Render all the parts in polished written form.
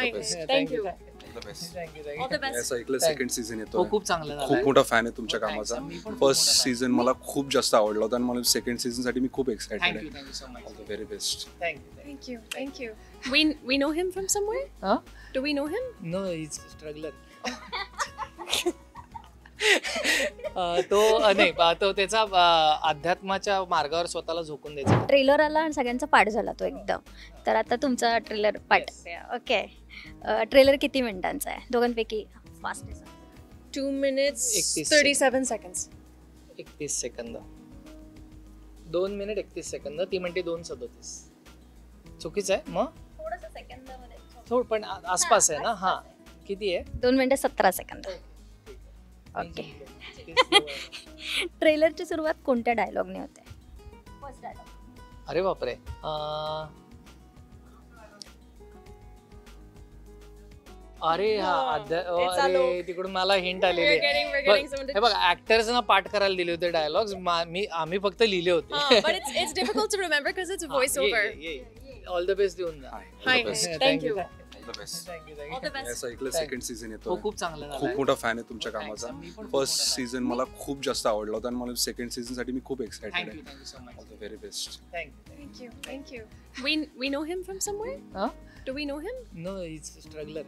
Thank you असं ऐकलं second season येतो. खूप चांगला झाला. खूप मोठा फॅन आहे तुमच्या कामाचा. फर्स्ट सीझन मला खूप जास्त आवडला होता आणि मला सेकंड सीझन साठी मी खूप एक्साइटेड आहे. Thank you so much. All the very best. Thank you. We know him from somewhere? Huh? Do we know him? No, he's a struggler. तो नाही तो त्याचा अध्यात्माच्या मार्गावर स्वतःला झोकून द्यायचा. ट्रेलर आला आणि सगळ्यांचा पाठ झाला तो एकदम. तर आता तुमचा ट्रेलर पाठ. ओके. ट्रेलर किती मिनिटांचा आहे दोघांपैकी? फास्ट आहे. 2 minutes 37 seconds. 31 second. 2 minute 31 second. ती म्हणते 2:37. चुकीचं आहे मग थोडंसं सेकंदामध्ये. थोडं पण आसपास आहे ना. हा किती आहे? 2 मिनिटं 17 सेकंद. ओके. ट्रेलरची सुरुवात कोणत्या डायलॉगने होते? First dialogue. अरे बापरे. अरे अरे तिकडून मला हिंट आलेली आहे. हे बघा ऍक्टर्सना पाठ करायला दिले होते डायलॉग्स. आम्ही फक्त लिहिले होते. But it's difficult to remember because it's voice over. All the best देऊन जा. Thank you. All the best. असं ऐकलं सेकंड सीझन येतो. खूप चांगला झाला. खूप मोठा फॅन आहे तुमच्या कामाचा. फर्स्ट सीझन मला खूप जास्त आवडला होता आणि मला सेकंड सीझन साठी मी खूप एक्साइटेड आहे. Thank you so much. All the very best. Thank you. We know him from somewhere? Huh? Do we know him? No, he's a struggler.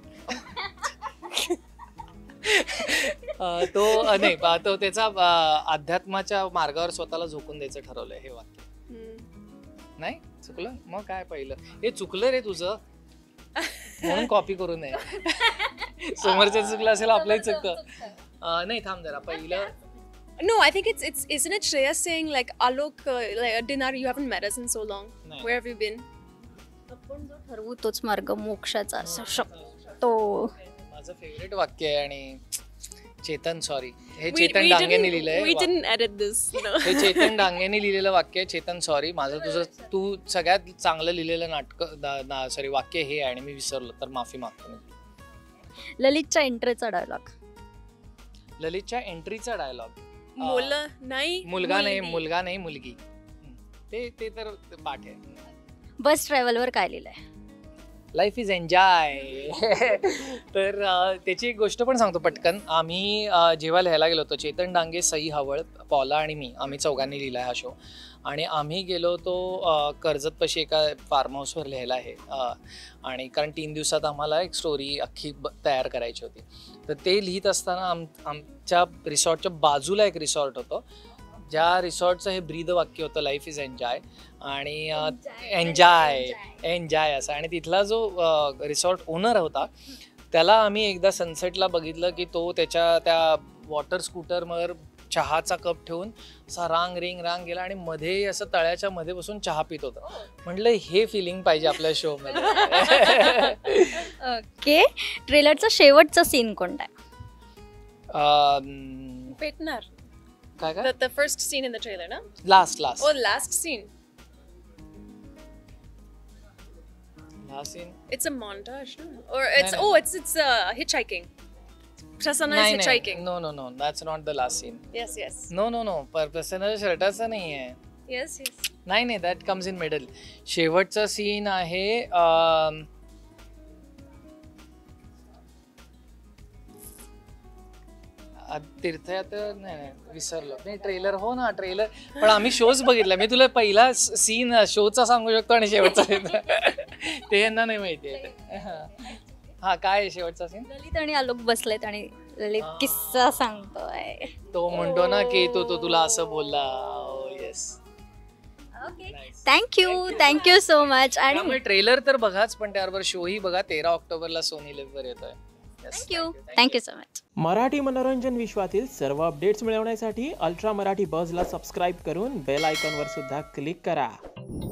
तो नाही तो त्याचा अध्यात्माच्या मार्गावर स्वतःला झोकून द्यायचं ठरवलंय. हे वाक्य नाही चुकलं. मग काय पहिलं हे चुकलं रे तुझं म्हणून कॉपी करू नये. समोरचं चुकलं असेल आपलंही चुकतं. नाही थांब जरा पहिलं. No, I think isn't it Shreya saying like Alok, like Dinar, you haven't met us in so long. No. Where have you been? आपण जो ठरवू तोच मार्ग मोक्षाचा असू शकतो. माझं फेवरेट वाक्य आहे. आणि चेतन सॉरी हे We चेतन डांगेने we लिहिलंय. didn't edit this. No. हे चेतन डांगेने लिहिलेलं वाक्य आहे. चेतन सॉरी माझं तुझं तू सगळ्यात चांगलं लिहिलेलं नाटक सॉरी वाक्य हे आहे आणि मी विसरलो तर माफी मागतो मी. ललितच्या एंट्रीचा डायलॉग. ललितच्या एंट्रीचा डायलॉग. मुलगा नाही मुलगी. ते तर पाठ आहे. बस ट्रॅव्हलवर काय लिहिलंय? Life is enjoy. तर त्याची एक गोष्ट पण सांगतो पटकन. आम्ही जेव्हा लिहायला गेलो होतो चेतन डांगे, सई हवळ, पॉला आणि मी आम्ही चौघांनी लिहिला हा शो. आणि आम्ही गेलो होतो कर्जतपाशी एका फार्म हाऊसवर लिहायला आहे. आणि कारण 3 दिवसात आम्हाला एक स्टोरी अख्खी तयार करायची होती. तर ते लिहित असताना आमच्या रिसॉर्टच्या बाजूला एक रिसॉर्ट होतं ज्या रिसॉर्टचं हे ब्रीद वाक्य होतं लाईफ इज एन्जॉय. आणि एन्जॉय असं. आणि तिथला जो रिसॉर्ट ओनर होता त्याला आम्ही एकदा सनसेटला बघितलं की तो त्याच्या त्या वॉटर स्कूटरवर चहाचा कप ठेवून असा रांग गेला आणि मध्ये असं तळ्याच्या मध्ये बसून चहा पित होता. म्हटलं हे फिलिंग पाहिजे आपल्या शो मध्ये. ओके. ट्रेलरचा शेवटचा सीन कोणता आहे? Petnar. काय काय? The first scene in the trailer, no? Last Oh, last scene. scene. It's a montage, no? Or it's hitchhiking. Prasanna is hitchhiking. No. That's not the last scene. Yes. No. पर प्रसन्न शर्टाचा नाही आहे. Yes. नाही. That comes in middle. शेवटचा scene आहे तीर्थयात्रा. नाही विसरलो. नाही ट्रेलर. हो ना ट्रेलर. पण आम्ही शोज बघितला. मी तुला पहिला सीन शोचा सांगू शकतो आणि शेवटचा ते यांना नाही माहिती. हा काय आहे शेवटचा सीन? ललित आणि आलोक बसलेत आणि ललित किस्सा सांगतोय. तो म्हणतो ना की तो तुला असं बोलला. Yes. Okay. Thank you so much. आणि ट्रेलर तर बघाच पण त्याबरोबर शोही बघा. 13 ऑक्टोबरला सोनी लिव्हवर येतोय. Thank you so much. मराठी मनोरंजन विश्वातील सर्व अपडेट्स मिळवण्यासाठी अल्ट्रा मराठी बझला सबस्क्राईब करून बेल आयकॉनवर सुद्धा क्लिक करा.